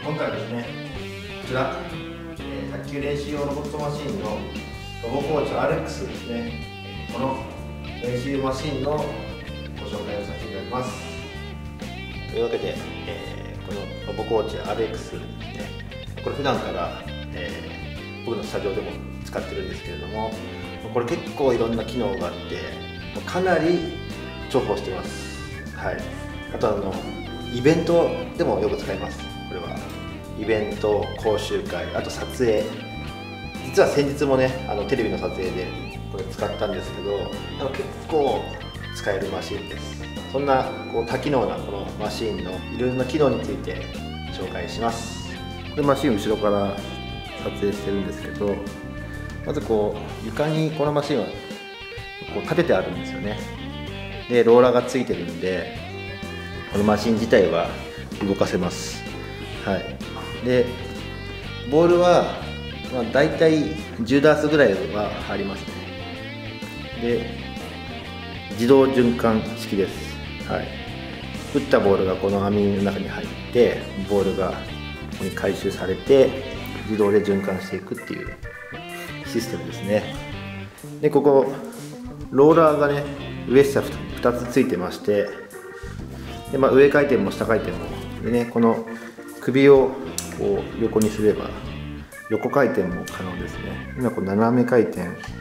今回はですね、こちら、卓球練習用ロボットマシンのロボコーチ RX ですね、この練習マシンのご紹介をさせていただきます。というわけで、このロボコーチ RX ですね、これ普段から、僕のスタジオでも使ってるんですけれども、これ結構いろんな機能があってかなり重宝してます。はい、あとイベントでもよく使います。これはイベント、講習会、あと撮影、実は先日もねテレビの撮影でこれ使ったんですけど、結構使えるマシンです。そんな多機能なこのマシンのいろいろな機能について紹介します。これマシン後ろから撮影してるんですけど、まず床にこのマシンは立ててあるんですよね。でローラーがついてるんで、このマシン自体は動かせます。はい、でボールは、だいたい10ダースぐらいはありますね。で自動循環式です。はい、打ったボールがこの網の中に入って、ボールがここに回収されて自動で循環していくっていうシステムですね。でここローラーがね上下2つついてまして、で、上回転も下回転もでね、この首を横にすれば横回転も可能ですね。今斜め回転、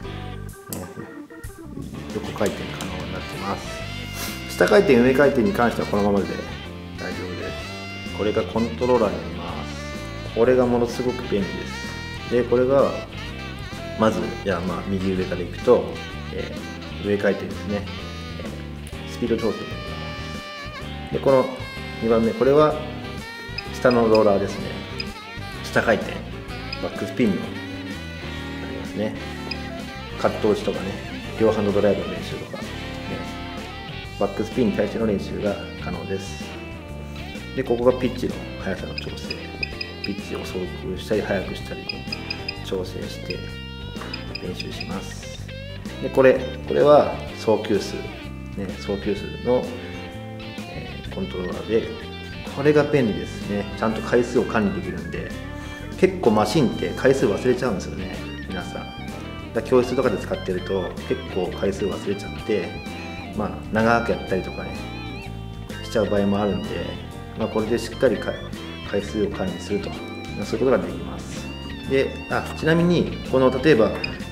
横回転可能になってます。下回転上回転に関してはこのままで大丈夫です。これがコントローラーになります。これがものすごく便利です。でこれがまず右上からいくと、上回転ですね、スピード調整になります。でこの2番目、これは下のローラーですね。下回転、バックスピンもありますね。カット打ちとかね、両ハンドドライブの練習とか、バックスピンに対しての練習が可能です。でここがピッチの速さの調整、ピッチを遅くしたり速くしたり調整して練習します。でこれは送球数、送球数の、コントローラーで、これが便利ですね。ちゃんと回数を管理できるんで、結構マシンって回数忘れちゃうんですよね、皆さん。教室とかで使ってると結構回数忘れちゃって、長くやったりとかねしちゃう場合もあるんで、これでしっかり回数を管理すると、そういうことができます。でちなみに例えば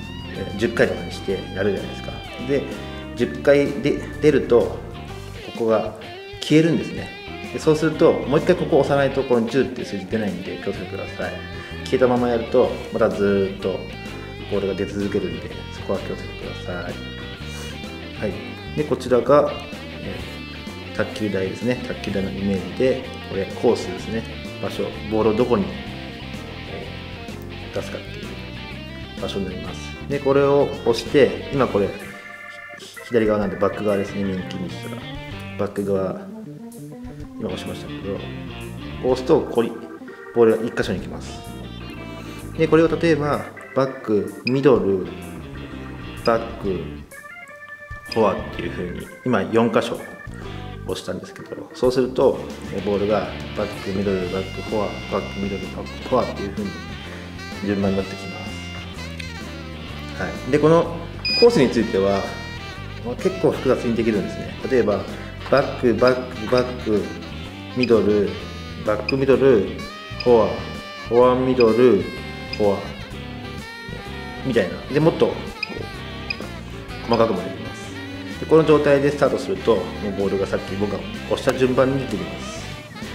10回とかにしてやるじゃないですか。で10回で出るとここが消えるんですね。でそうするともう一回ここを押さないとこの10っていう数字出ないんで気をつけてください。消えたままやるとまたずっとボールが出続けるんで、そこは気をつけてください。はい、でこちらが、卓球台ですね。卓球台のイメージで、これコースですね。場所、ボールをどこに、出すかっていう場所になります。でこれを押して、今これ左側なんでバック側ですね。右利きにしたらバック側、今押しましたけど、押すとここにボールが1箇所に行きます。でこれを例えばバック、ミドル、バック、フォアっていう風に今4箇所押したんですけど、そうするとボールがバック、ミドル、バック、フォア、バック、ミドル、バック、フォアっていう風に順番になってきます。はい、でこのコースについては結構複雑にできるんですね。例えばバック、バック、バック、ミドル、バック、ミドル、フォア、フォア、ミドル、フォアみたいな。でもっと細かくもできます。でこの状態でスタートすると、もうボールがさっき僕が押した順番に出てきます。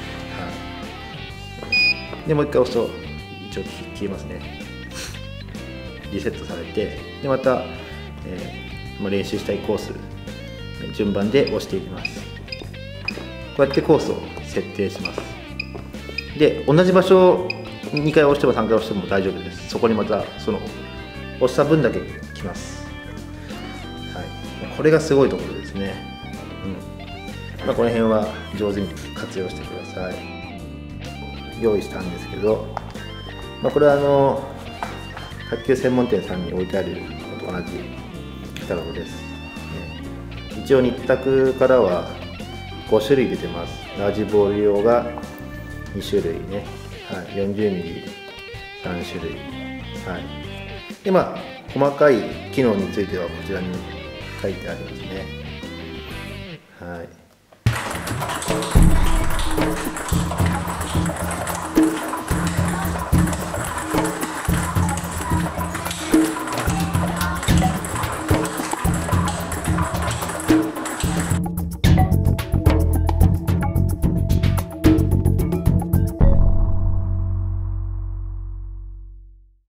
はい、でもう一回押すと一応消えますね。リセットされて、でまた、練習したいコース順番で押していきます。こうやってコースを設定します。で同じ場所を2回押しても3回押しても大丈夫です。そこにまたその押した分だけ来ます。はい、これがすごいところですね。この辺は上手に活用してください。用意したんですけど、これは卓球専門店さんに置いてあるのと同じカタログです。一応日卓からは5種類出てます。ラージボール用が2種類ね。 はい、40mm3 種類、はい、で細かい機能についてはこちらに書いてありますね。はい。